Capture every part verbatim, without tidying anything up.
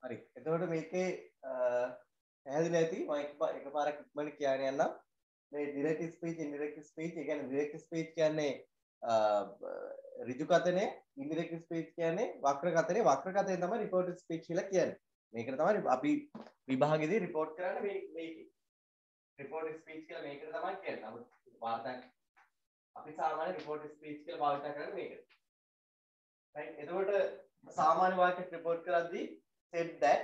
හරි. එතකොට මේකේ පැහැදිලි ඇති මම එකපාරක් ඉක්මනට කියන්න යන්නම්. මේ direct speech indirect speech ඒ කියන්නේ direct speech කියන්නේ ඍජු කතනය, indirect speech කියන්නේ වක්‍ර කතනය. වක්‍ර කතනය තමයි reported speech කියලා කියන්නේ. මේකට තමයි අපි විභාගෙදී report කරන්නේ මේ මේකේ. reported speech කියලා මේකට තමයි කියන්නේ. නමුත් වාර්තා අපි සාමාන්‍ය reported speech කියලා භාවිත කරන්නේ මේකට. right. එතකොට සාමාන්‍ය වාක්‍යයක් report කරද්දී said that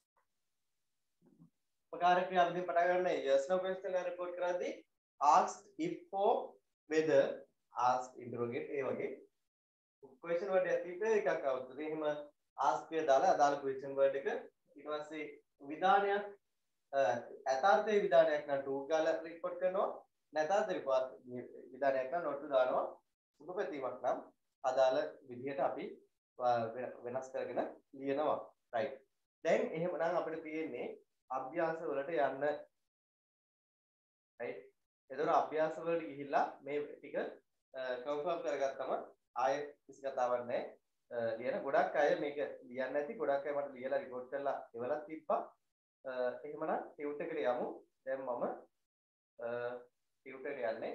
ප්‍රකාර ක්‍රියාවලියෙන් පටන් ගන්න yes no question එක report කරද්දී asked if for whether asked interrogate ඒ වගේ question word එකක් තිබ්බ එකක් આવුත් එහෙම ask එක දාලා අදාළ question word එක ඊට පස්සේ විධානයක් යථාර්ථයේ විධානයක් නම් true ගාලා report කරනවා නැත්නම් විධානයක් නම් not දානවා සුබපැතීමක් නම් අදාළ විදිහට අපි වෙනස් කරගෙන ලියනවා right දැන් එහෙමනම් අපිට තියෙන්නේ අභ්‍යාස වලට යන්න right එතකොට අභ්‍යාස වලට ගිහිල්ලා මේ ටික කන්ෆර්ම් කරගත්තම ආයෙ කිසි කතාවක් නැහැ ලියන ගොඩක් අය මේක ලියන්න නැති ගොඩක් අය මට ලියලා report කරලා එවලක් තිබ්බා එහෙමනම් ටියුට් එකට යමු දැන් මම ටියුට් එකට යන්නේ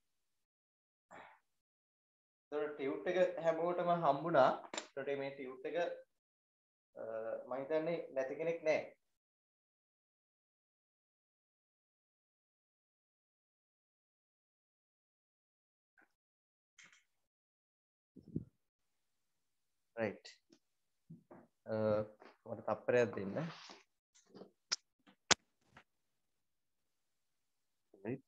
එතකොට ටියුට් එක හැමෝටම හම්බුණා එතකොට මේ ටියුට් එක මම හිතන්නේ නැති කෙනෙක් නැහැ right uh මට තප්පරයක් දෙන්න right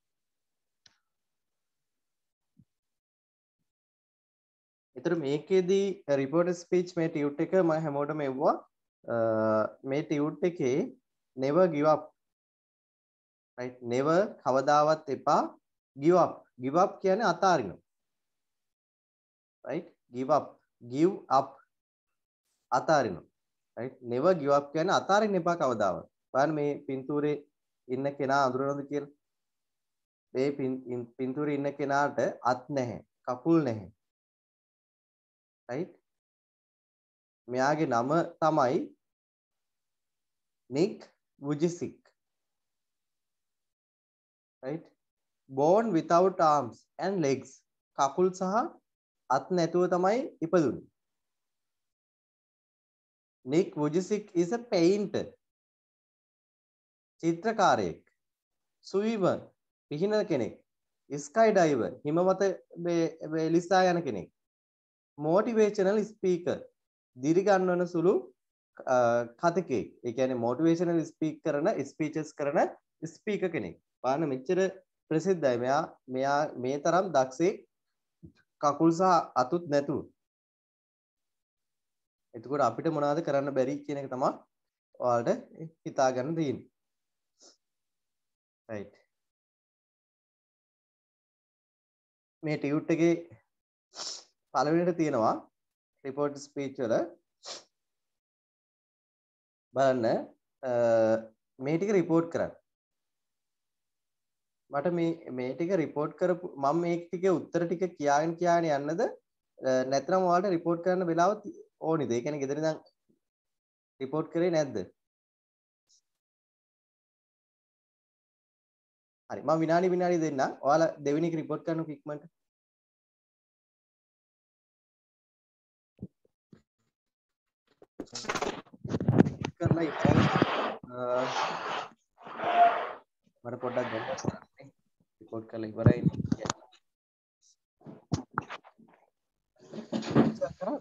ඒතර මේකෙදී reported speech මේ ටියුට් එක මම හැමෝටම එවුවා මේ ටියුට් එකේ never give up right never කවදාවත් එපා give up give up කියන්නේ අතාරිනවා right give up give up අතාරිනවා right never give up කියන්නේ අතාරින්න එපා කවදාවත් බලන්න මේ පින්තූරේ ඉන්න කෙනා අඳුරනවද කියලා මේ පින්තූරේ ඉන්න කෙනාට අත් නැහැ කකුල් නැහැ right මෙයාගේ නම තමයි Nick Vujicic right born without arms and legs කකුල් සහ අත් නැතුව තමයි ඉපදුනේ Nick Vujicic is a painter චිත්‍රකාරයෙක් swimmer පිහින කෙනෙක් skydiver හිම මත එලිසා යන කෙනෙක් motivational speaker දිරි ගන්නවන සුළු කතකෙක් ඒ කියන්නේ motivational speak කරන speeches කරන speaker කෙනෙක් බලන්න මෙච්චර ප්‍රසිද්ධයි මෙයා මෙයා මේ තරම් දක්ෂයෙක් කකුල් සහ අතුත් නැතුව එතකොට අපිට මොනවද කරන්න බැරි කියන එක තමයි ඔයාලට හිතා ගන්න තියෙන්නේ right මේ ටියුට් එකේ පළවෙනිට තියෙනවා report speech වල බලන්න මේ ටික report කරන්න මට මේ මේ ටික report කරපු මම මේ ටිකේ උත්තර ටික කියාගෙන කියාගෙන යන්නද නැත්නම් ඔයාලට report කරන්න වෙලාව ඕනිද ඒ කියන්නේ ගෙදර ඉඳන් report කරේ නැද්ද හරි මම විනාඩි විනාඩි දෙන්න ඔයාලා දෙවෙනි එක report කරන්නකො ඉක්මනට කරලා ඉතින් මට පොඩ්ඩක් ගන්න report කරලා ඉවරයි කරාද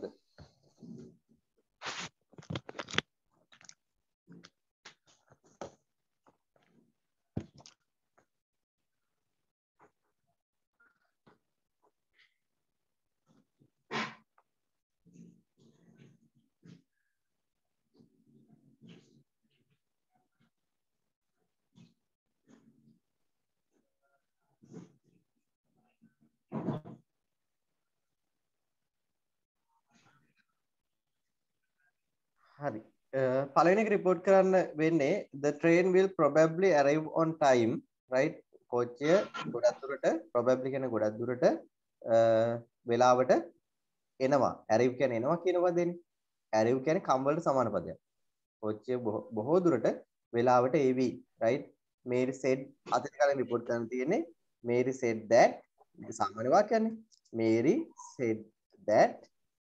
හරි පළවෙනි එක report කරන්න වෙන්නේ the train will probably arrive on time right කෝච්චිය ගොඩක් දුරට probably කියන්නේ ගොඩක් දුරට වෙලාවට එනවා arrive කියන්නේ එනවා කියන පදේනේ arrive කියන්නේ come වලට සමාන පදයක් කොච්චිය බොහෝ දුරට වෙලාවට ඒවි right Mary said අතීත කාලේ report කරන්න තියෙන්නේ Mary said that සාමාන්‍ය වාක්‍යයන්නේ Mary said that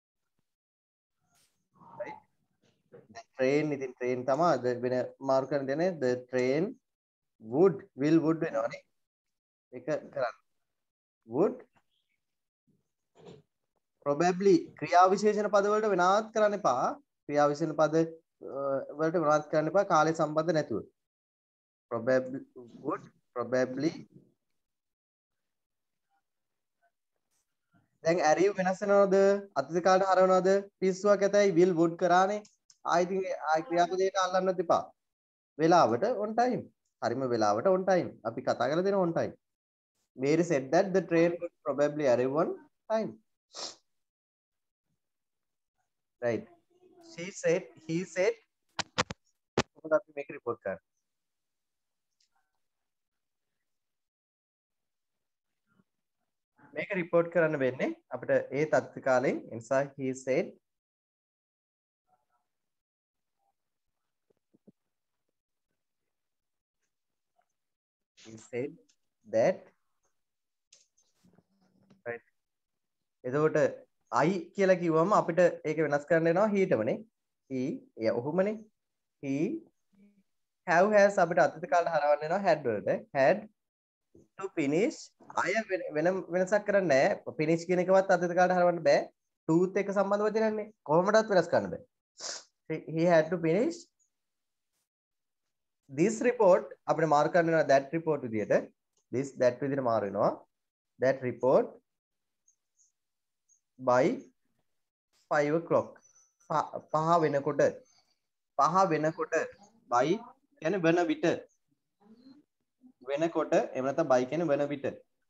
right the train ඉතින් train තමයි වෙන මාරු කරන්න දෙන්නේ the train would will would වෙනවනේ ඒක කරන්න would probably ක්‍රියා විශේෂණ පද වලට වෙනවත් කරන්න එපා ක්‍රියා විශේෂණ පද වලට වෙනවත් කරන්න එපා කාලය සම්බන්ධ නැතුව probably would probably දැන් arrive වෙනස් වෙනවද අතීත කාලයට හරවනවද පිස්සුවක් ඇතයි will would කරානේ ආයි ඉතින් ආයි ක්‍රියාපදයට අල්ලන්නත් එපා වෙලාවට on time හරිම වෙලාවට on time අපි කතා කරලා දෙන on time Mary said that the train would probably arrive on time right she said he said මොකද අපි මේක report කරන්නේ මේක report කරන්න වෙන්නේ අපිට ඒ තත්ත්ව කාලෙන් නිසා he said he said that right එතකොට I කියලා කිව්වම අපිට ඒක වෙනස් කරන්න වෙනවා he ටමනේ he එය ඔහුමනේ he have has අපිට අතීත කාලයට හරවන්න වෙනවා had වලට had to finish අය වෙන වෙනසක් කරන්නේ නැහැ finish කියන එකවත් අතීත කාලයට හරවන්න බෑ tooth එක සම්බන්ධව දෙනන්නේ කොහොමදත් වෙනස් කරන්න බෑ he had to finish this report අපිට මාර්ක් කරන්න වෙනවා that report විදියට this that විදියට මාරු වෙනවා that report by five o'clock පහ වෙනකොට පහ වෙනකොට by කියන්නේ වෙන විට වෙනකොට එහෙම නැත්නම් by කියන්නේ වෙන විට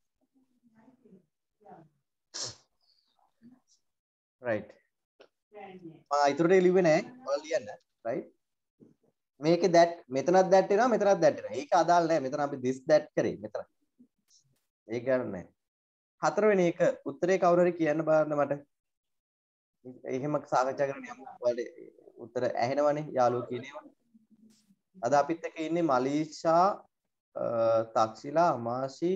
right මම ඊටරට ලිව්වේ නෑ ඔයාලා ලියන්න right මේකේ that මෙතනත් that එනවා මෙතනත් that එනවා ඒක අදාළ නෑ මෙතන අපි this that කරේ මෙතන ඒක ගන්න නෑ හතරවෙනි එක උත්තරේ කවුරු හරි කියන්න බලන්න මට එහෙම සාකච්ඡා කරන්න යමු ඔයාලට උත්තර ඇහෙනවනේ යාළුවෝ කියනේවා අද අපිත් එක්ක ඉන්නේ මලීෂා තක්ෂිලා අමාෂි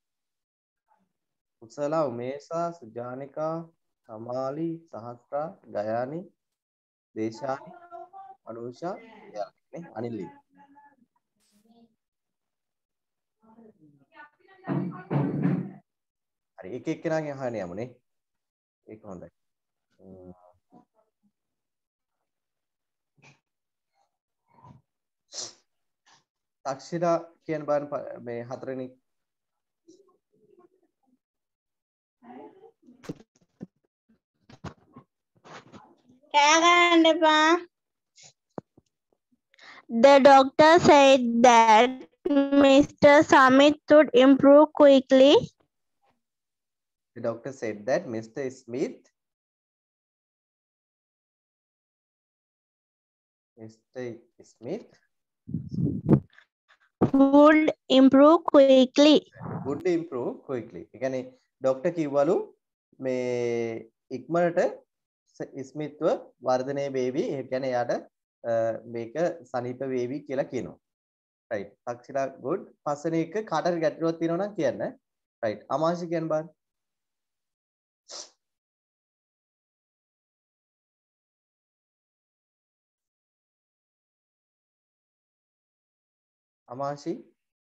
කුසලා උමේෂා සුජානිකා සමාලි සහස්ත්‍රා ගයානි දේශානි අනුෂා නේ අනිල්ලි හරි එක එක්කෙනාගෙන් අහන්න යමුනේ ඒක හොඳයි තක්ෂිලා කියන බලන්න මේ හතරවෙනි The doctor said that Mister Samit would improve quickly. The doctor said that Mister Smith Mister Smith would improve quickly. Would improve quickly. ඒ කියන්නේ ડોක්ටර් කිව්වලු මේ ඉක්මනට ස්මිත්ව වර්ධනය වේවි. ඒ කියන්නේ එයාට මේක සනීප වේවි කියලා කියනවා. right. තක්ෂිලා good. පස්වෙනි එක කාටරි ගැටලුවක් තියෙනවා නම් කියන්න. right. අමාංශ කියන්න බලන්න. අමාංශි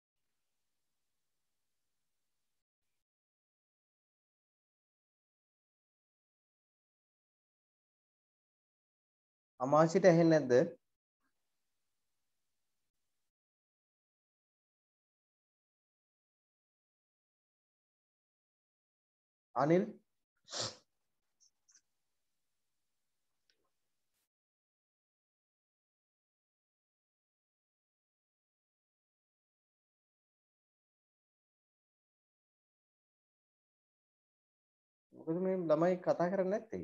අමාංශිට ඇහෙන්නේ නැද්ද? අනිල් මොකද මේ ළමයි කතා කරන්නේ නැත්තේ?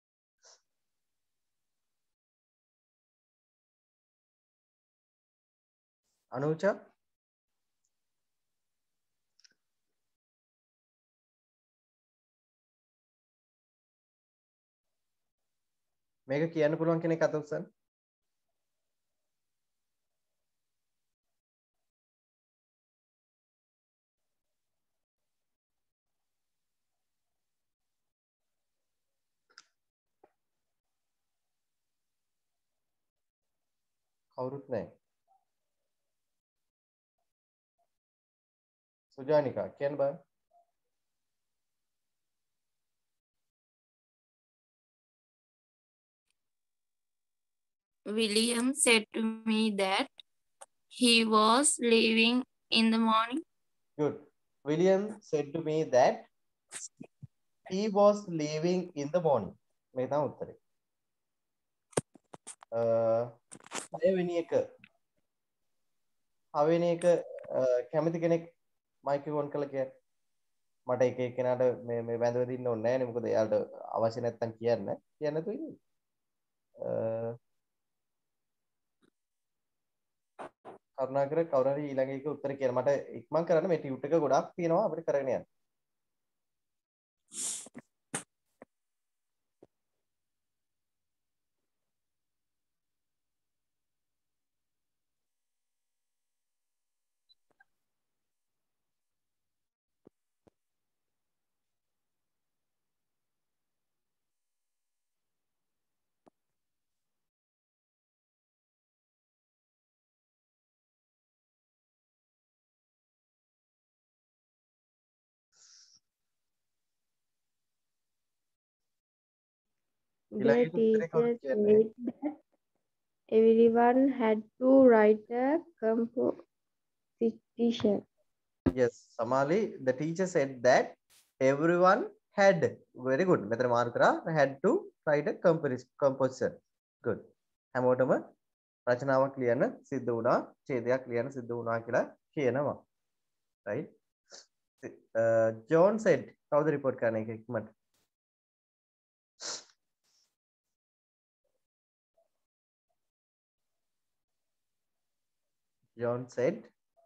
අනුචා මේක කියන්න පුළුවන් කෙනෙක් අත උස්සන්න. කවුරුත් නැහැ. සුජානිකා කියන්න බෑ. William said to me that he was leaving in the morning. Good. William said to me that he was leaving in the morning. මේක තමයි උත්තරේ. අ හයවෙනි එක. හයවෙනි එක කැමති කෙනෙක් මයික් එක ඔන් කරලා කියන්න. මට එක එක්කෙනාට මේ මේ බැඳව දින්න ඕනේ නැහැ නේ මොකද එයාලට අවශ්‍ය නැත්තම් කියන්න. කියන්න තු ඉන්නේ. අ කරුණාකර කවුරු හරි ඊළඟ එක උත්තර කියන්න. මට ඉක්මන් කරන්න මේ ටියුට් එක ගොඩාක් තියෙනවා අපිට කරගෙන යන්න. The teacher said that everyone had to write a composition. Yes, Samali, the teacher said that everyone had. Very good. මෙතන මාර්ක් කරා had to write a composition. Good. හැමෝටම රචනාවක් ලියන්න සිද්ධ වුණා, ඡේදයක් ලියන්න සිද්ධ වුණා කියලා කියනවා. Right? Uh, John said, කවුද report කරන එක ඉක්මනට? John said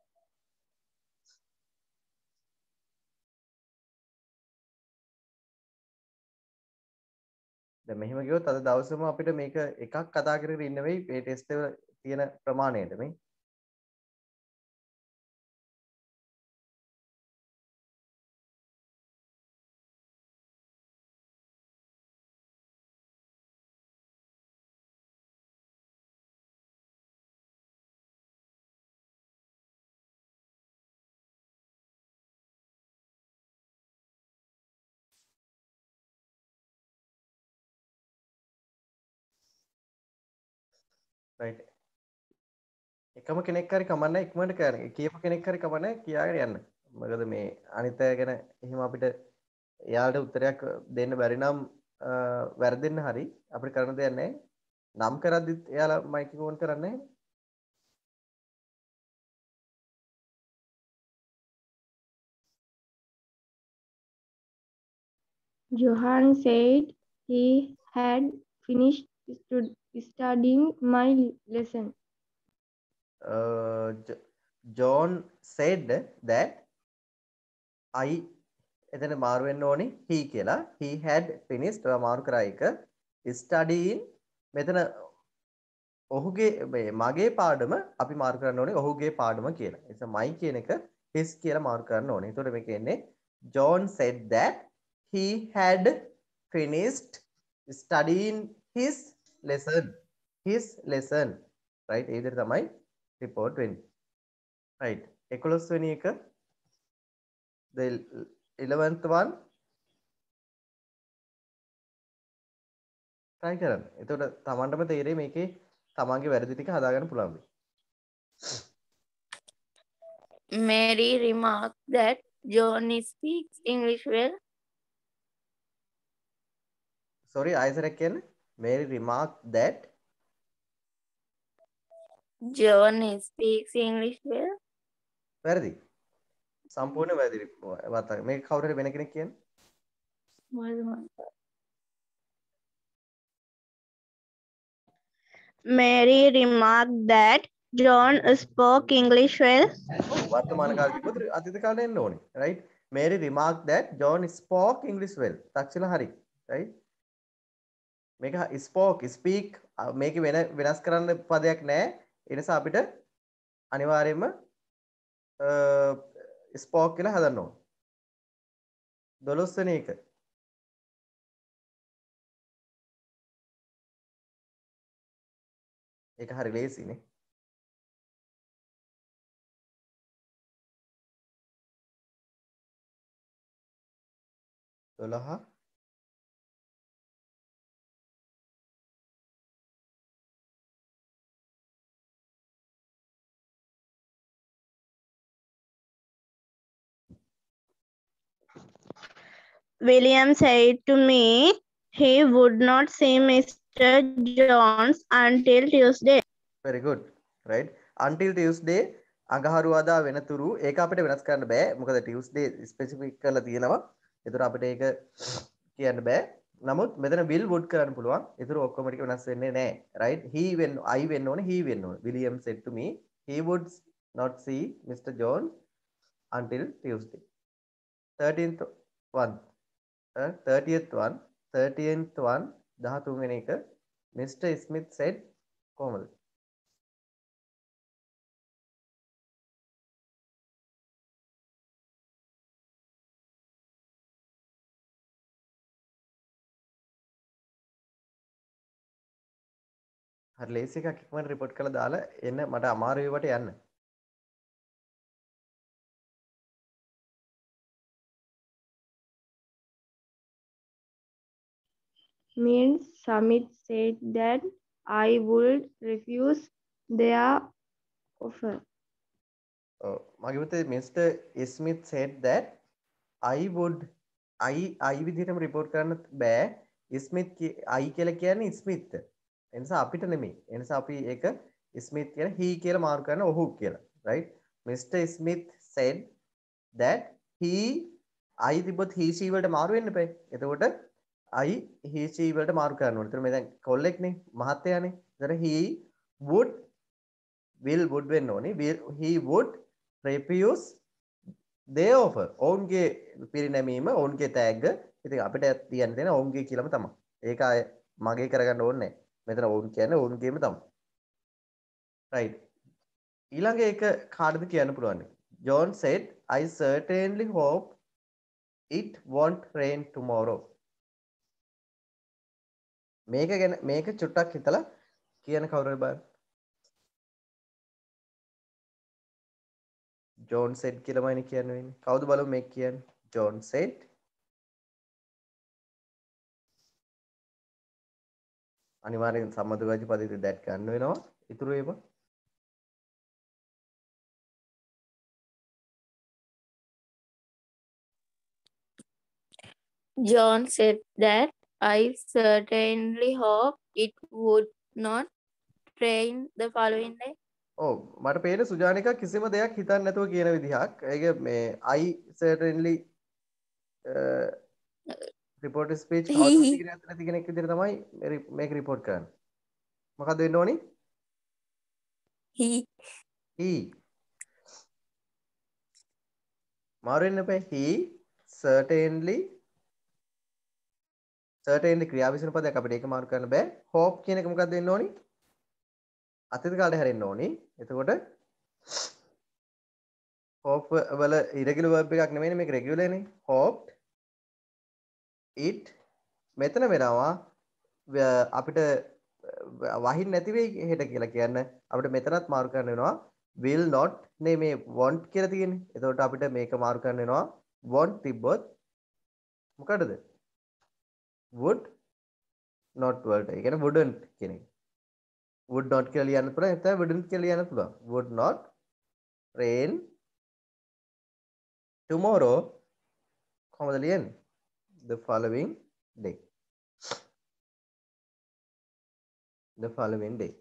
දැන් මෙහෙම ගියොත් අද දවසේම අපිට මේක එකක් කතා කරගෙන ඉන්න වෙයි මේ ටෙස්ට් එක තියෙන ප්‍රමාණයට මේ right එකම කෙනෙක් හරි කමන්නේ ඉක්මනට කරන්න. කියපු කෙනෙක් හරි කමන්නේ කියාගෙන යන්න. මොකද මේ අනිත් අය ගැන එහෙම අපිට එයාලට උත්තරයක් දෙන්න බැරි නම් වැරදෙන්න හරි අපිට කරන්න දෙයක් නැහැ. නම් කරද්දිත් එයාලා මයික් එක ඕන් කරන්නේ නැහැ. Johan said he had finished stud- studying my lesson. Uh, John said that I එතන මාරු වෙන්න ඕනේ he කියලා. He had finished මාරු කරා එක studying මෙතන ඔහුගේ මගේ පාඩම අපි මාරු කරන්න ඕනේ ඔහුගේ පාඩම කියලා. එතන my කියන එක his කියලා මාරු කරන්න ඕනේ. එතකොට මේක එන්නේ John said that he had finished studying his lesson. His lesson. Right? ඒ විදිහට තමයි report වෙන්නේ. Right. එකොළොස් වෙනි එක the eleventh one try කරන්න. එතකොට තමන්ටම තේරෙයි මේකේ තමන්ගේ වැරදි ටික හදාගන්න පුළුවන් වෙයි. Mary remarked that John speaks English well. Sorry, ආයෙසරක් කියන්න. Mary remarked that John speaks English well. වැරදි. සම්පූර්ණ වැරදි වතාවක්. මේක කවුරු හරි වෙන කෙනෙක් කියන්න. Mary remarked that John spoke English well. වර්තමාන කාලේ තිබුත් අතීත කාලේ එන්න ඕනේ. Right? Mary remarked that John spoke English well. තක්ෂණ හරි. Right? මේක spoke speak මේක වෙන වෙනස් කරන්න පදයක් නැහැ. ඒ නිසා අපිට අනිවාර්යයෙන්ම spoke කියලා හදන්න ඕනේ. දොළොස් වෙනි එක. ඒක හරි ලේසිනේ. twelve William said to me he would not see Mister Jones until Tuesday. very good right until Tuesday අඟහරුවාදා වෙනතුරු ඒක අපිට වෙනස් කරන්න බෑ මොකද Tuesday ස්පෙસિෆික් කරලා තියෙනවා ඒතර අපිට ඒක කියන්න බෑ නමුත් මෙතන will would කරන්න පුළුවන් ඒතර ඔක්කොම ටික වෙනස් වෙන්නේ නැහැ right he when I වෙන්න ඕනේ he වෙන්න ඕනේ William said to me he would not see Mister Jones until Tuesday thirteenth one uh, thirtieth one thirteenth one thirteen වෙනි එක Mister Smith said කොහමද හරි ලේසි එකක් ඉක්මනට report කරලා දාලා එන්න මට අමාරු වේවට යන්න Means Samit said that I would refuse their offer. ඔව් මගේ පුතේ Mister Smith said that I would I I විදිහටම report කරන්න බෑ Smith I කියලා කියන්නේ Smith ඒ නිසා අපිට නෙමෙයි ඒ නිසා අපි ඒක Smith කියන he කියලා මාරු කරන ඔහු කියලා right Mister Smith said that he I තිබ්බොත් he she වලට මාරු වෙන්න බෑ එතකොට I he she වලට මාරු කරන්න ඕනේ. එතන මේ දැන් කොල්ලෙක්නේ මහත්තයානේ. එතන he would will would වෙන්න ඕනේ. He would refuse their offer. ඔවුන්ගේ පිරිනැමීම ඔවුන්ගේ තෑග්ග. ඉතින් අපිට තියන්න තියෙන ඔවුන්ගේ කියලාම තමයි. ඒක මගේ කරගන්න ඕනේ නැහැ. මෙතන ඔවුන් කියන්නේ ඔවුන්ගේම තමයි. right. ඊළඟ එක කාටද කියන්න පුළුවන්? John said I certainly hope it won't rain tomorrow. මේක ගැන මේක චුට්ටක් හිතලා කියන කවුරුද බලන්න. John said කියලාමයි කියන්න වෙන්නේ. කවුද බලමු මේක කියන්නේ? John said අනිවාර්යෙන් සම්මතවාදී පදයට that ගන්න වෙනවා. ඉතුරු ඒවා John said that I certainly hope it would not rain the following day. ඔව් මට පේන සුජානිකා කිසිම දෙයක් හිතන්න නැතුව කියන විදිහක්. ඒක මේ I certainly report speech කවදාවත් ඉගෙන ගන්න නැති කෙනෙක් විදිහට තමයි මේක report කරන්නේ. මොකක්ද වෙන්න ඕනි? He he මාරු වෙන්න එපා. he certainly certainly ක්‍රියා විශේෂණ පදයක් අපිට ඒක මාරු කරන්න බෑ. hope කියන එක මොකක්ද වෙන්න ඕනි? අතීත කාලේ හැරෙන්න ඕනි. එතකොට hope වල irregular verb එකක් නෙමෙයි මේක regular නේ. hoped it මෙතන වෙනවා අපිට වහින්න නැති වෙයි හෙට කියලා කියන්න අපිට මෙතනත් මාරු කරන්න වෙනවා will not නේ මේ want කියලා තියෙන්නේ. එතකොට අපිට මේක මාරු කරන්න වෙනවා want තිබ්බොත් මොකටද? would not වලට. ඒ කියන්නේ wouldn't කියන එක. would not කියලා ලියන්න පුළුවන් නැත්නම් wouldn't කියලා ලියන්න පුළුවන්. would not rain tomorrow කොහොමද ලියන්නේ? the following day. the following day.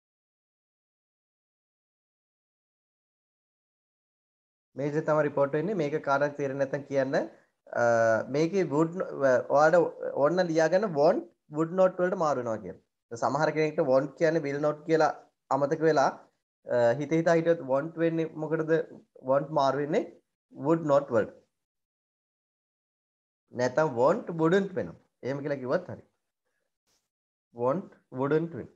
මේක තමයි report වෙන්නේ. මේක කාටවත් තේරෙන්නේ නැත්නම් කියන්න. මේකේ would ඔයාලට ඕන්න ලියාගන්න want would not වලට මාරු වෙනවා කියලා. සමහර කෙනෙක්ට want කියන්නේ will not කියලා අමතක වෙලා හිත හිතා හිටියොත් want වෙන්නේ මොකටද want මාරු වෙන්නේ would not වලට. නැත්නම් want wouldn't වෙනවා. එහෙම කියලා කිව්වත් හරි. want wouldn't වෙන.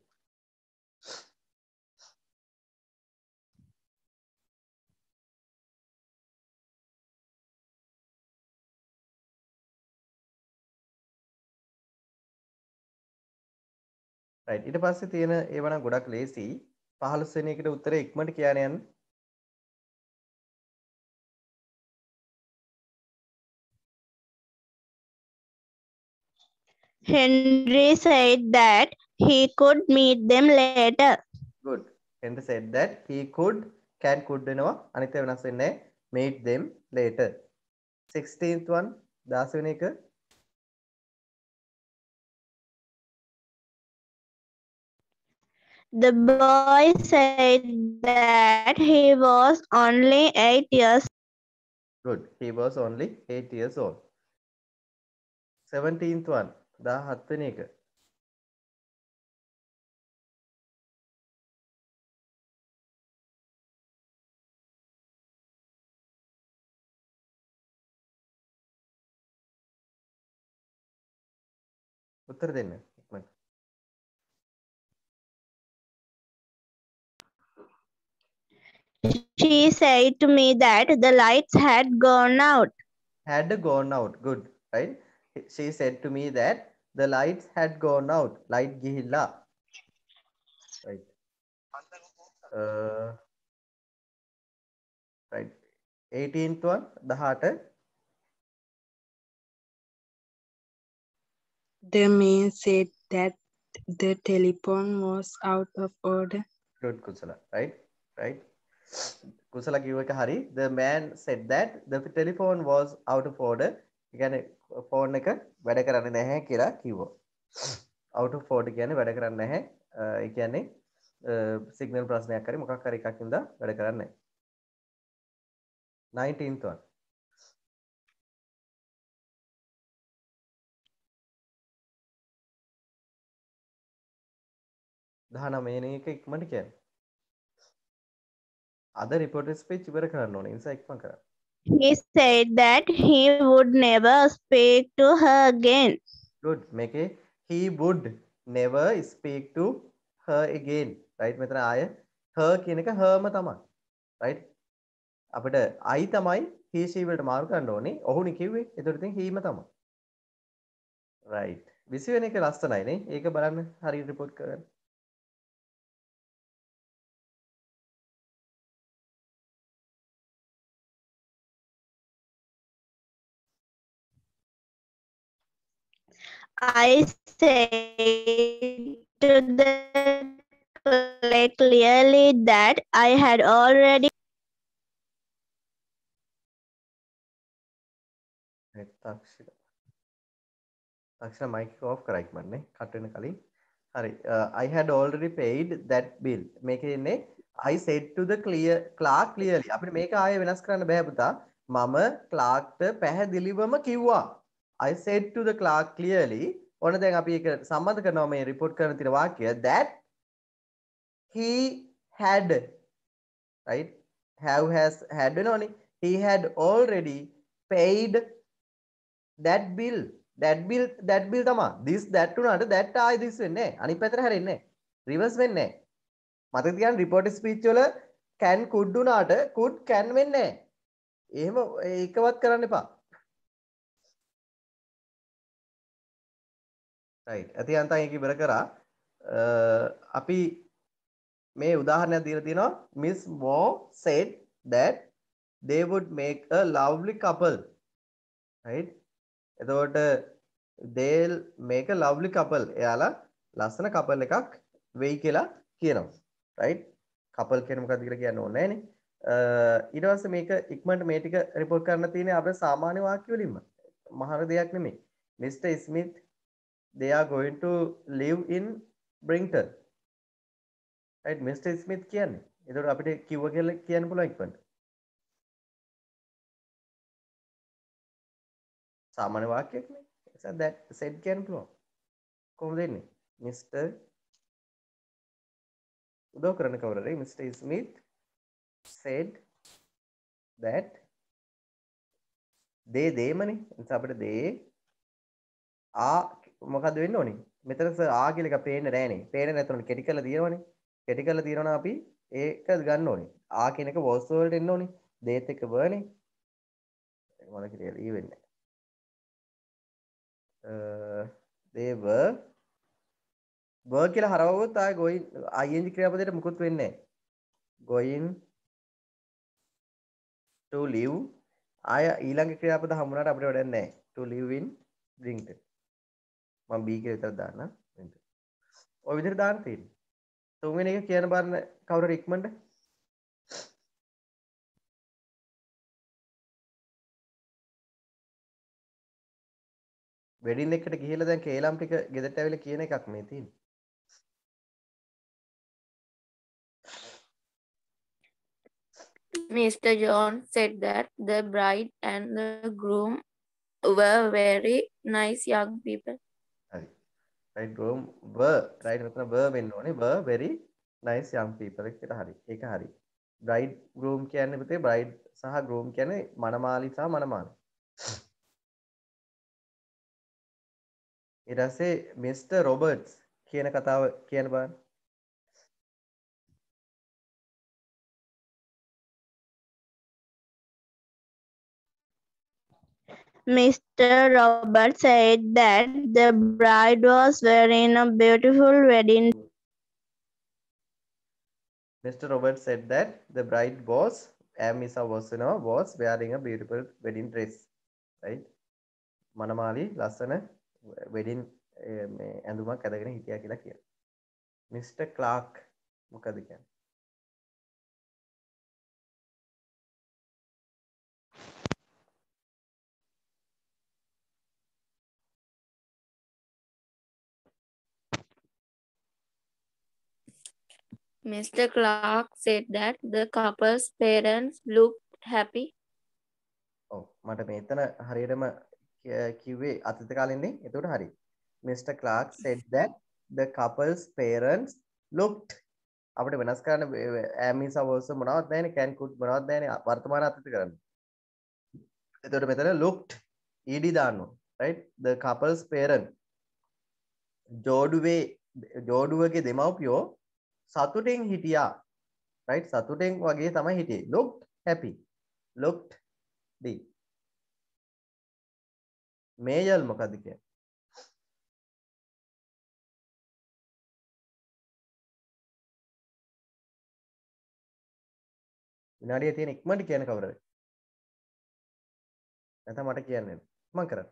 right ඊට පස්සේ තියෙන ඒවා නම් ගොඩක් ලේසි. පහළොස් වෙනි එකට උත්තරේ ඉක්මනට කියන්න යන්න. Henry said that he could meet them later. Good. Henry said that he could can could වෙනවා අනිත් ඒවා වෙනස් වෙන්නේ meet them later. sixteenth one දාස වෙන එක The boy said that he was only eight years. Good. He was only eight years old. seventeenth one දාහත් වෙන එක උත්තර දෙන්න ඉක්මනට. She said to me that the lights had gone out. Had gone out. Good. Right? She said to me that the lights had gone out. Light ගිහිල්ලා. Right. Uh, right. eighteenth one දහඅට The man said that the telephone was out of order. Good, Kusala. Right? Right? Kusala කිව්ව එක හරි. The man said that the telephone was out of order. ඒ කියන්නේ phone එක වැඩ කරන්නේ නැහැ කියලා කිව්වා. Out of order කියන්නේ වැඩ කරන්නේ නැහැ. ඒ කියන්නේ සිග්නල් ප්‍රශ්නයක් හරි මොකක් හරි එකක් ඉඳලා වැඩ කරන්නේ නැහැ. nineteenth one. දහනවය වෙනි එක ඉක්මනට කියන්න. අද report speech ඉවර කරන්න ඕනේ. නිසා ඉක්මන කරන්න. He said that he would never speak to her again. Good. මේකේ he would never speak to her again. Right? මෙතන ආය her කියන එක herම තමයි. Right? අපිට I තමයි he she වලට මාරු කරන්න ඕනේ. ඔහුනේ කිව්වේ. ඒතකොට ඉතින් he ම තමයි. Right. විසි වෙනි එක ලස්සනයි නේ. ඒක බලන්න හරියට report කරගන්න. I said to the clay clearly that I had already තක්ෂිර තක්ෂිර mic off කරා ඉක්මනනේ cut වෙන කලින් හරි I had already paid that bill මේකේ ඉන්නේ I said to the clear clerk clearly අපිට මේක ආයෙ වෙනස් කරන්න බෑ පුතා මම ක්ලාක්ට පැහැදිලිවම කිව්වා I said to the clerk clearly ඕන දැන් අපි ඒක සම්බන්ධ කරනවා මේ report කරන තියෙන වාක්‍යය that he had right have has had වෙනවනේ he had already paid that bill that bill that bill තමයි this that උනාට that ආයි this වෙන්නේ නැහැ අනිත් පැත්තට හැරෙන්නේ නැහැ reverse වෙන්නේ නැහැ මතක තියාගන්න report speech වල can could උනාට could can වෙන්නේ නැහැ එහෙම ඒකවත් කරන්න එපා right අතින් අන්තන් ඒක ඉවර කරා අපි මේ උදාහරණයක් දීලා තියෙනවා Miss Moore said that they would make a lovely couple right එතකොට they'll make a lovely couple එයාලා ලස්සන couple එකක් වෙයි කියලා කියනවා right couple කියන මොකක්ද කියලා කියන්න ඕනේ නෑනේ ඊට පස්සේ මේක ඉක්මනට මේ ටික report කරන්න තියෙන්නේ අපේ සාමාන්‍ය වාක්‍ය වලින්ම මහර දෙයක් නෙමෙයි Mister Smith they are going to live in Brington right Mister Smith කියන්නේ එතකොට අපිට කිව්ව කියලා කියන්න පුළුවන් ඉක්මනට සාමාන්‍ය වාක්‍යයක් නේ so that said කියන්න පුළුවන් කොහොමද එන්නේ Mister උදව් කරන්න කවුරුරේ Mister Smith said that they දේමනේ නිසා අපිට they ආ මොකද්ද වෙන්න ඕනේ මෙතන ආ කියලා එක පේන්නේ නැහනේ පේන්නේ නැතුණනේ කෙටි කරලා තියෙනවනේ කෙටි කරලා තියෙනවා අපි ඒක ගන්න ඕනේ ආ කියන එක was වලට එන්න ඕනේ දේත් එක වර්නේ මොන කියලා ඊ වෙන්නේ uh, they were were කියලා හරවුවොත් ආය going ing ක්‍රියාපදයට මුකුත් වෙන්නේ නැහැ going to live ආය ඊළඟ ක්‍රියාපද හම්බුනාට අපිට වැඩක් නැහැ to live in Brington මම B කියලා විතර දාන්න. ඔය විදිහට දාන්න තියෙන්නේ. තුන්වෙනි එක කියන බලන්න කවුරු ඉක්මනට වෙඩින් එකට ගිහිල්ලා දැන් කේලම් ටික ගෙදරට ඇවිල්ලා කියන එකක් මේ තියෙන්නේ. Mister John said that the bride and the groom were very nice young people. හරි. right groom were right මෙතන were වෙන්න ඕනේ were very nice young people කියලා හරි. ඒක හරි. bride groom කියන්නේ පුතේ bride සහ groom කියන්නේ මනමාලි සහ මනමාල. ඊට පස්සේ මිස්ටර් රොබර්ට්ස් කියන කතාව කියන්න බලන්න. Mister Robert said that the bride was wearing a beautiful wedding. Mister Robert said that the bride was Amisa was you know was wearing a beautiful wedding dress. Right? මනමාලි ලස්සන wedding මේ ඇඳුමක් අඳගෙන හිටියා කියලා කියනවා. මිස්ටර් ක්ලාක් මොකද කියන්නේ? Mister Clark said that the couple's parents looked happy. ඔව් මට මේතන හරියටම කිව්වේ අතීත කාලෙන්නේ. එතකොට හරි. Mister Clark said that the couple's parents looked අපිට වෙනස් කරන්න ඇමිසා වර්ස මොනවද නැහැනේ can could මොනවද නැහැනේ වර්තමාන අතීත කරන්න. එතකොට මෙතන looked ed දාන්න ඕන. right the couple's parent ජෝඩුවේ ජෝඩුවගේ දෙමව්පියෝ සතුටින් හිටියා. right සතුටින් වගේ තමයි හිටියේ. looked happy looked D මේයල් මොකද්ද කියන්නේ? විනාඩිය තියෙන ඉක්මනට කියන කවුරුද? නැත්නම් මට කියන්නේ මම කරන්නේ.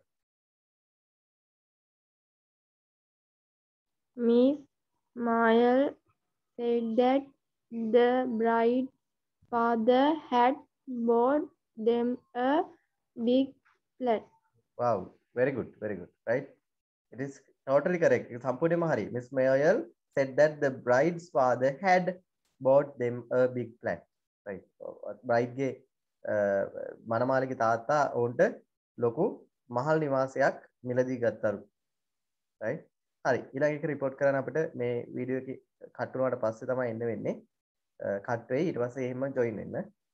Miss Mayal said that the bride's father had bought them a big flat. Wow, very good, very good. Right? It is totally correct. It's සම්පූර්ණයෙන්ම හරි. Miss Mayal said that the bride's father had bought them a big flat. Right. bride ගේ මනමාලිගේ තාත්තා ඔවුන්ට ලොකු මහල් නිවාසයක් මිලදී ගත්තලු. right? හරි. ඊළඟ එක report කරන්න අපිට මේ වීඩියෝ එක කට් වුණාට පස්සේ තමයි එන්න වෙන්නේ. කට් වෙයි ඊට පස්සේ එහෙම join වෙන්න.